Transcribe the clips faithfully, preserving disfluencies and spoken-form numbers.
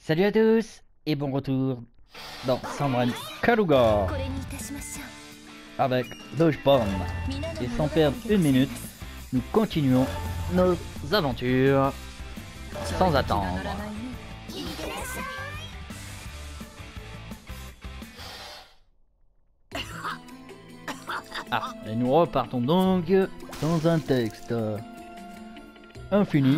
Salut à tous et bon retour dans Sandran Kaluga avec Dodgeborn. Et sans perdre une minute, nous continuons nos aventures sans attendre. Ah, et nous repartons donc dans un texte infini.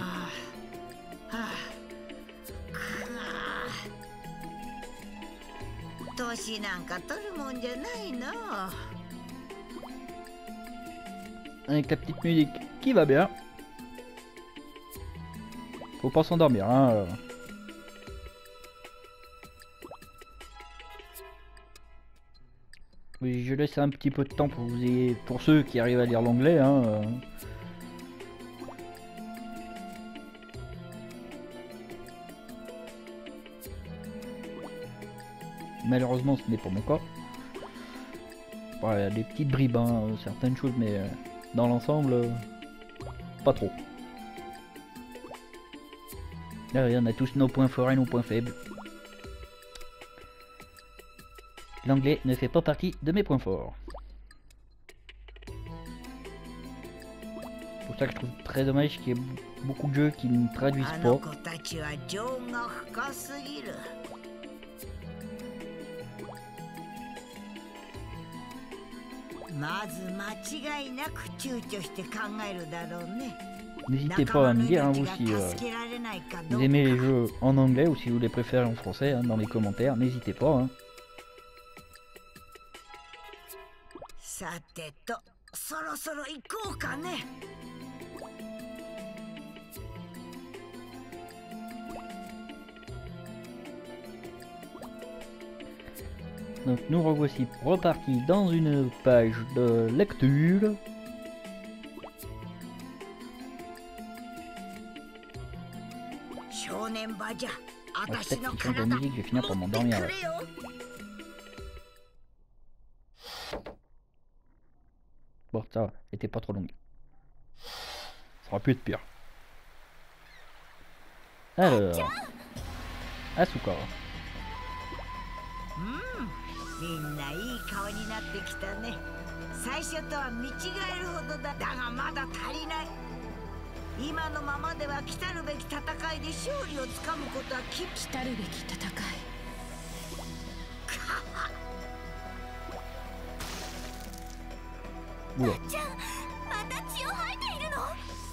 Avec la petite musique qui va bien. Faut pas s'endormir, hein. Oui, je laisse un petit peu de temps pour vous ayez, pour ceux qui arrivent à lire l'anglais, hein. Malheureusement, ce n'est pas mon cas. Bon, il y a des petites bribes, hein, certaines choses, mais euh, dans l'ensemble, euh, pas trop. Là, on a tous nos points forts et nos points faibles. L'anglais ne fait pas partie de mes points forts. C'est pour ça que je trouve très dommage qu'il y ait beaucoup de jeux qui ne traduisent pas. N'hésitez pas à me dire, hein, vous, si euh, vous aimez les jeux en anglais ou si vous les préférez en français, hein, dans les commentaires. N'hésitez pas. Hein. Donc nous revoici repartis dans une page de lecture. Ah, cette question de musique, je vais finir par m'endormir. Bon, ça va, elle était pas trop longue. Ça aurait pu être pire. Alors, Asuka. みんないい顔になってきたね。最初とは見違えるほどだ。だがまだ足りない。今のままでは来たるべき戦いで勝利をつかむことはき来たるべき戦い。 うわ。 ちゃん、また血を吐いているの？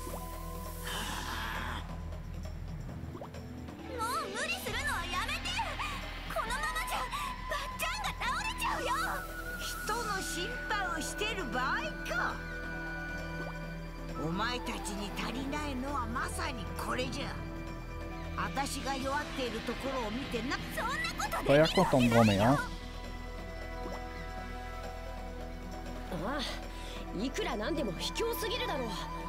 もう無理するのはやめて。このままじゃばっちゃんが倒れちゃうよ。人の心配をしている場合か。お前たちに足りないのはまさにこれじゃ。私が弱っているところを見てな。そんなことできるわけないよ。 ああ、いくらなんでも卑怯すぎるだろう。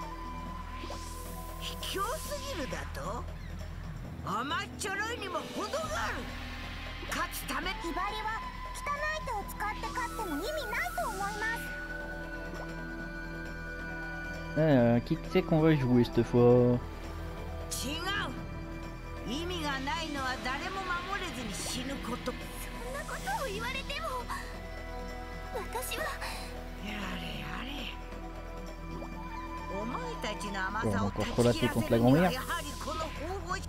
卑怯すぎるだと？甘っちょろいにも程がある。勝つため。 ひばりは汚い手を使って勝っても意味ないと思います。 Euh, qui c'est qu'on va jouer cette fois? 違う。意味がないのは誰も守れずに死ぬこと。そんなことを言われても私は。やれやれ。お前たちの甘さを断ち切らせるにはやはりこの方法。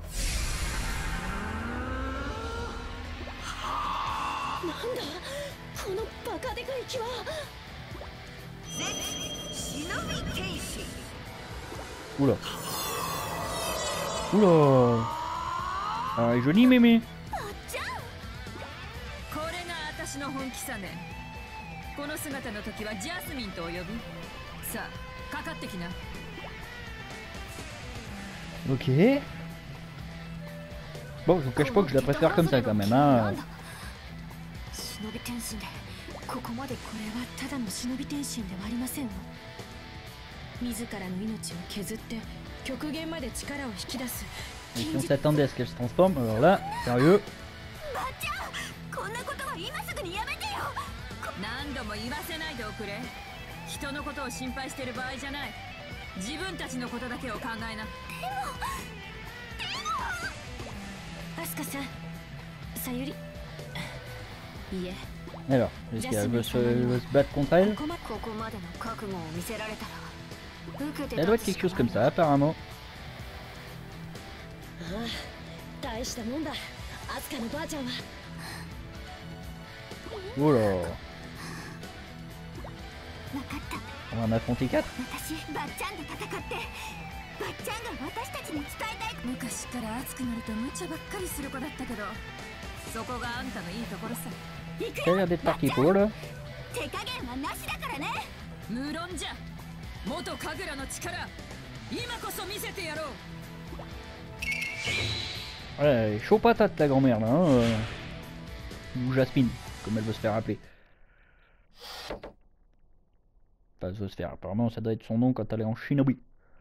なんだこのバカでかい気は。 Oula. Oula. Ah, joli mémé. これが私の本気さね。この姿の時はジャスミンと呼ぶ。さあ、かかってきな。 Ok. Bon, je vous cache pas que je la préfère comme ça quand même, hein. 忍び天心で、ここまでこれはただの忍び天心ではありませんわ。自らの命を削って極限まで力を引き出す。 Et si on s'attendait à ce qu'elle se transforme, alors là, sérieux. こんなことは今すぐにやめてよ。 何度も言わせないでおくれ。人のことを心配してる場合じゃない。自分たちのことだけを考えな。でもでもアス Alors, est-ce qu'elle veut se, veut se battre contre elle? Elle doit être quelque chose comme ça, apparemment. Oh là. On va en affronter quatre. 昔から熱くなると無茶ばっかりする子だったけど、そこがあんたのいいところさ。 Ça a l'air d'être parti pour là. 無論じゃ。元神楽の力、今こそ見せてやろう。 Ouais, chaud patate la grand-mère là, hein, euh... ou Jasmine, comme elle veut se faire appeler. Enfin, elle veut se faire, apparemment ça doit être son nom quand elle est en shinobi.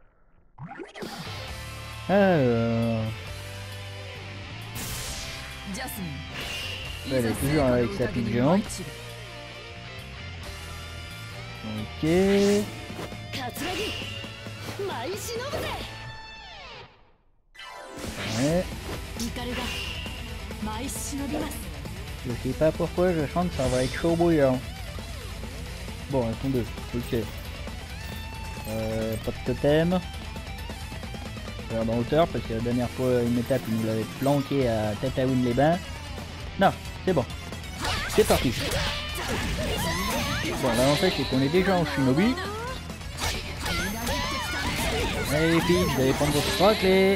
Alors... Elle est toujours avec sa pique géante. Ok... Ouais. Je sais pas pourquoi je chante, ça va être chaud bouillant. Bon, elles sont deux, ok. Euh, pas de totem. Je vais regarder en hauteur parce que la dernière fois, une étape, il nous l'avait planqué à Tataouine-les-Bains. Non, c'est bon. C'est parti. Bon, l'avantage c'est qu'on est déjà en shinobi. Allez les filles, vous allez prendre votre trois clés.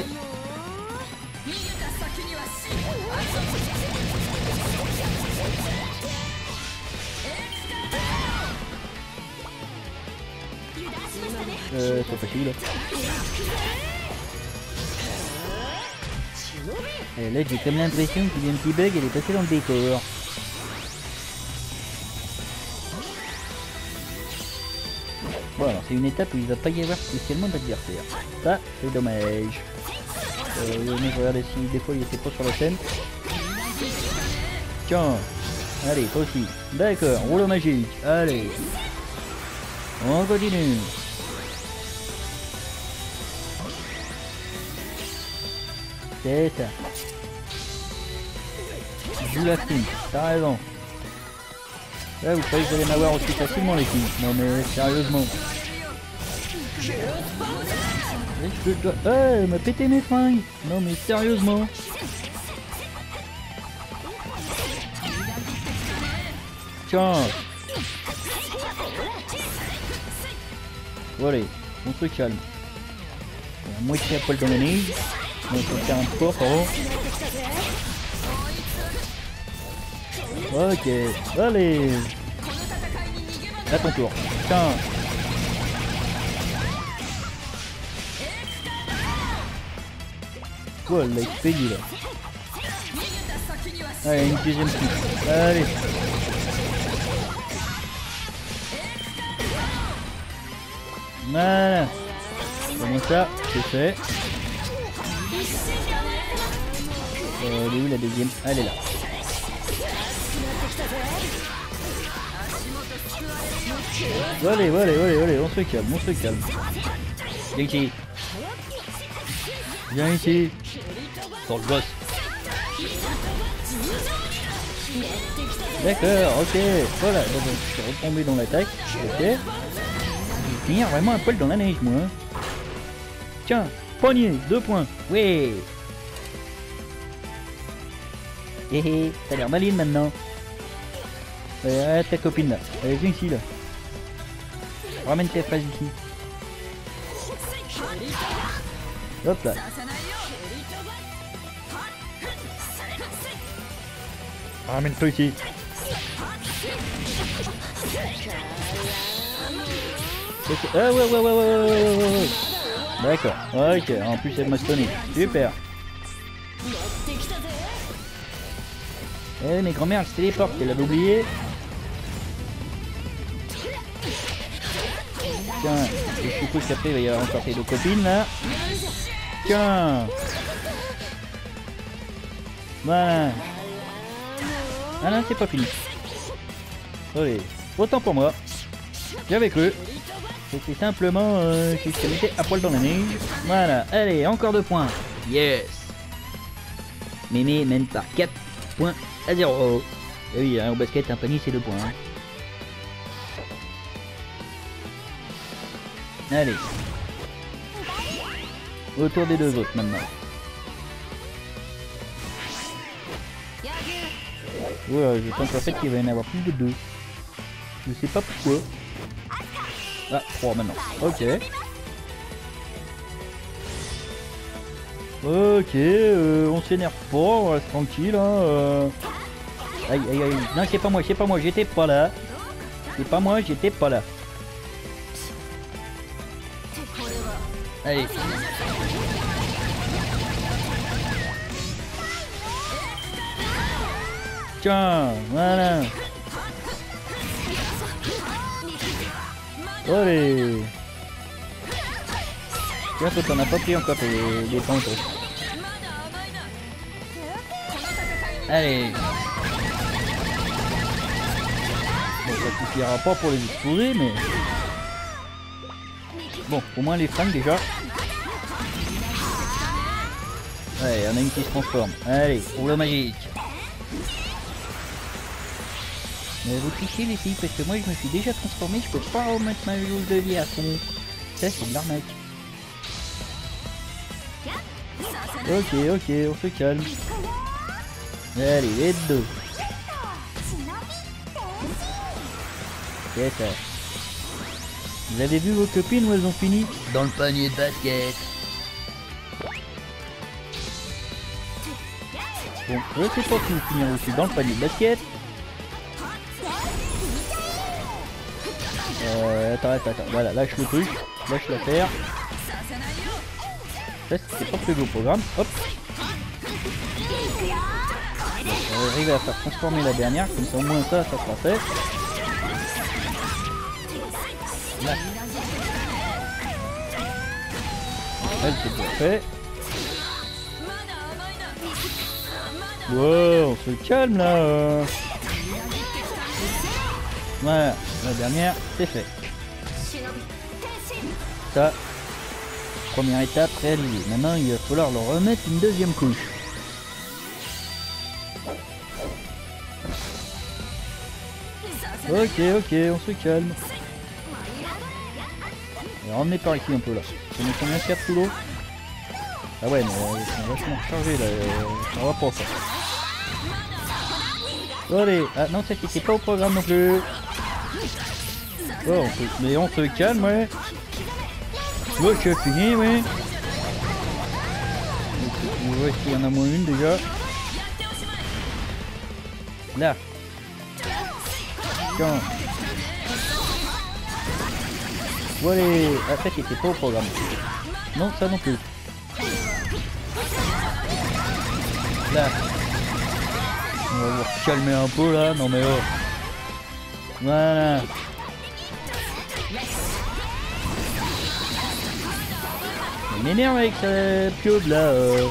Euh, c'est facile. Et là, j'ai comme l'impression qu'il y a un petit bug, elle est passée dans le décor. Bon, alors c'est une étape où il va pas y avoir spécialement d'adversaire. Ça, c'est dommage. Euh, mais je regardais si des fois il était pas sur la scène. Tiens, allez, toi aussi. D'accord, rouleau magique. Allez. On continue. C'est ça. Joue la fille, t'as raison. Là, vous croyez que vous allez m'avoir aussi facilement les filles? Non mais sérieusement. Je dois... Ah, elle m'a pété mes fringues. Non mais sérieusement. Tiens. Bon allez, on se calme. La moitié à poil dans le nez. Donc on va faire un sport, pardon. Ok, allez. À ton tour. Tiens. Oh, elle l'a expédié là. Allez, une deuxième petite. Allez. Voilà. Comment ça, c'est fait. Euh, elle est où la deuxième? Elle est là. Allez, allez, allez, allez, on se calme, on se calme. Viens ici. Viens ici. Sors le gosse. D'accord, ok. Voilà, donc je suis retombé dans l'attaque. Ok. Je vais finir vraiment un poil dans la neige, moi. Tiens, poignet, deux points. Ouais. Hé hé, t'as l'air maline maintenant. Allez, arrête ta copine là. Allez, viens ici là. Ramène tes phrases ici. Hop là. Ramène-toi ici. Ah ouais ouais ouais ouais ouais ouais ouais. D'accord, ok, en plus elle m'a stonné. Super. Eh mais grand-mère elle se téléporte, elle l'avait oublié. Tiens, je suppose qu'après il va y avoir encore tes deux copines là. Tiens. Voilà. Ah non, c'est pas fini. Allez, autant pour moi. J'avais cru. C'était simplement euh, que je mettais à poil dans la neige. Voilà, allez, encore deux points. Yes. Mémé mène par quatre points à zéro. Et oui, hein, au basket, un panier c'est deux points. Hein. Allez. Autour des deux autres maintenant. Voilà, je pense en fait qu'il va y en avoir plus de deux. Je sais pas pourquoi. Ah, trois maintenant. Ok. Ok, euh, on s'énerve pas, on reste tranquille. Hein, euh... Aïe, aïe, aïe. Non, c'est pas moi, c'est pas moi, j'étais pas là. C'est pas moi, j'étais pas là. Allez. Tiens, voilà. Allez. Tiens, toi t'en as pas pris encore les, les points. Allez. Bon, ça suffira pas pour les exploser, mais... Bon, au moins les fringues déjà. Ouais, il y en a une qui se transforme. Allez, pour le magique. Mais vous trichez les filles, parce que moi je me suis déjà transformé, je peux pas remettre ma jauge de vie à fond. Ça c'est de l'arnaque. Ok, ok, on se calme. Allez, les deux. C'est ça. Vous avez vu vos copines où elles ont fini? Dans le panier de basket. Bon, je sais pas si vous finir aussi dans le panier de basket. Euh, attends, attends, attends, voilà, lâche le truc, lâche l'affaire. Ça c'était pas prévu au programme, hop. On va arriver à faire transformer la dernière, comme ça au moins ça, ça sera fait. Là. Elle c'est bien fait. Wow, on se calme là. Voilà, la dernière, c'est fait. Ça, première étape réalisée. Maintenant, il va falloir leur remettre une deuxième couche. Ok, ok, on se calme. Alors, emmenez par ici un peu là. On met combien de cartes sous l'eau? Ah ouais, mais euh, ils sont vachement rechargés là. Euh, ça va pas ça. Allez, ah non, ça c'était pas au programme non plus. Oh, on se... mais on se calme, ouais. Ouais, je suis fini, ouais. On voit s'il y en a moins une déjà. Là. Tiens. Bon allez, ah, ça c'était pas au programme. Non, ça non plus. Là. On va vous calmer un peu là, non mais oh. Voilà. Il m'énerve avec sa pieuvre là. Euh.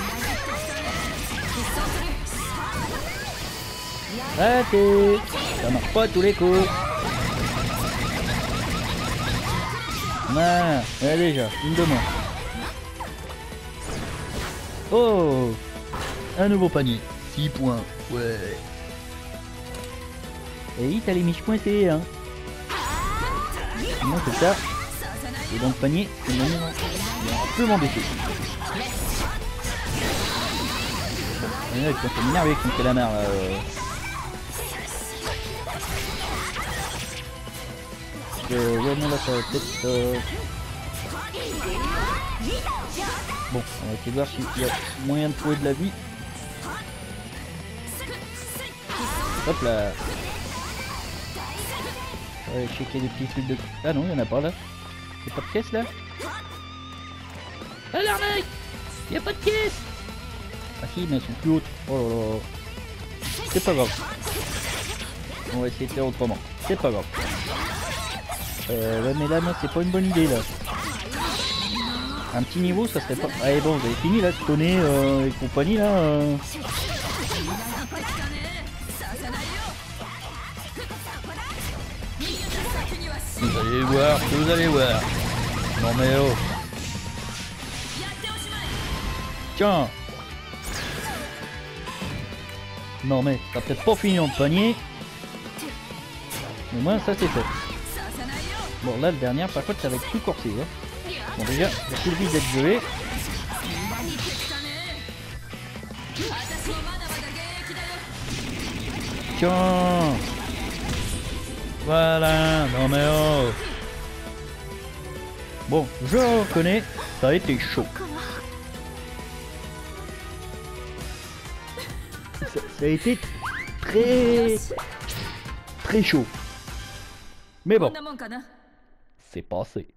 Raté. Ça marche pas à tous les coups. Voilà, allez déjà, une de moins. Oh, un nouveau panier. six points, ouais. Et t'as les miches pointées, hein. Moi c'est ça. Et dans le panier, c'est une manière un peu m'embêter. Il y en a qui sont énervés avec une calamar là. Euh... Euh, ouais, non, là ça va peut-être... Euh... Bon, on va essayer de voir s'il y a moyen de trouver de la vie. Hop là. On va checker des petits trucs de... Ah non, il n'y en a pas là. Y'a pas de caisse là? Ah l'arnaque! Y'a pas de caisse! Ah si, mais elles sont plus hautes. Oh là là. C'est pas grave. On va essayer de faire autrement. C'est pas grave. Euh, ouais, mais là, non, c'est pas une bonne idée là. Un petit niveau, ça serait pas. Allez, bon, vous avez fini là, Tony euh, et compagnie là. Euh... Vous allez voir, vous allez voir. Non mais oh. Non mais t'as peut-être pas fini en panier. Au moins ça c'est fait. Bon là le dernier par contre ça va être plus corsé. Hein. Bon déjà, il y a tout le risque d'être gelé. Tiens. Voilà, non mais oh. Bon, je reconnais, ça a été chaud. Ça, ça a été très très chaud. Mais bon, c'est passé.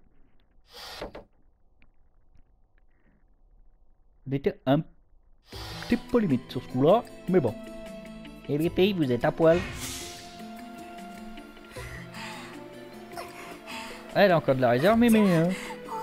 On était un petit peu limite sur ce coup-là, mais bon. Et les filles, vous êtes à poil. Elle a encore de la réserve, mais mais hein.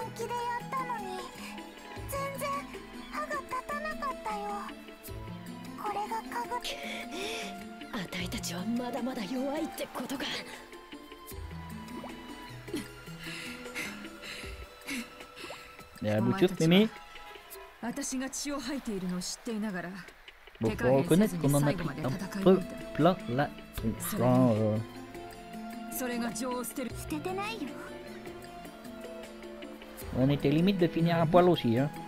Et la Bluetooth, Mimi. Bon, faut reconnaître qu'on en a pris un peu plein la tronche. Euh... On était limite de finir à poil aussi, hein.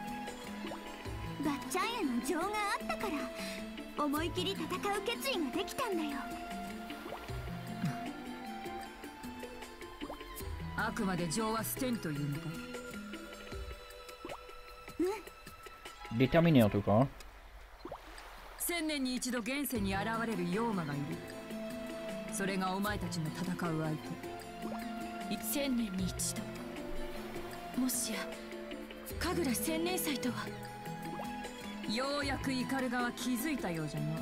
Déterminé en tout cas. Hein. 千年に一度現世に現れる妖魔がいる。それがお前たちの戦う相手。 千年に一度。もしや神楽千年祭とは。 ようやくイカルガは気づいたようじゃな。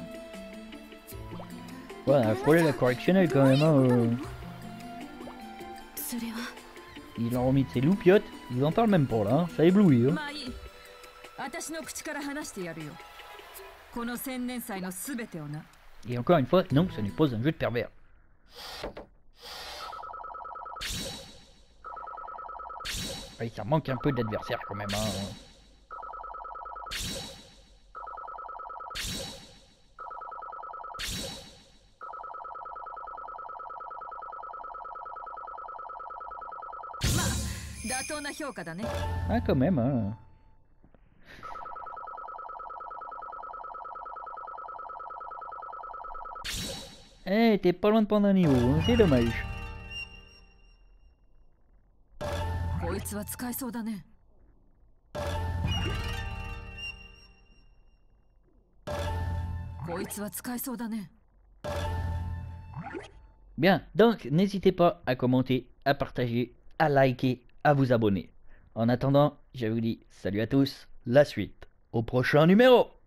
Ouais, faut aller la correctionnelle quand même. Hein, euh... それは。 Il a remis de ses loupiottes, ils en parlent même pas là, hein. Ça éblouit. Hein. まあいい。私の口から話してやるよ。この千年祭のすべてをな。 Et encore une fois, non, ce n'est pas un jeu de pervers. Oui, ça manque un peu d'adversaire quand même. Hein. Ah, quand même. Hein. Eh, hey, t'es pas loin de prendre un niveau, hein. C'est dommage. Bien, donc n'hésitez pas à commenter, à partager, à liker, à vous abonner. En attendant, je vous dis salut à tous, la suite au prochain numéro.